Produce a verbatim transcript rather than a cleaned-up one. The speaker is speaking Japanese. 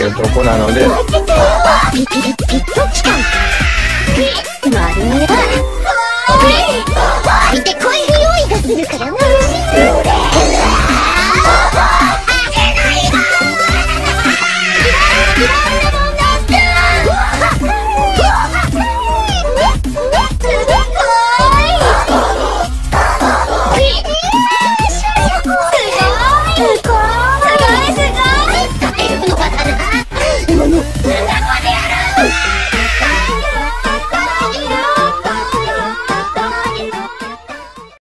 るとこなので。 ピピピピッときた。丸めだ。相手こういう匂いがするからな。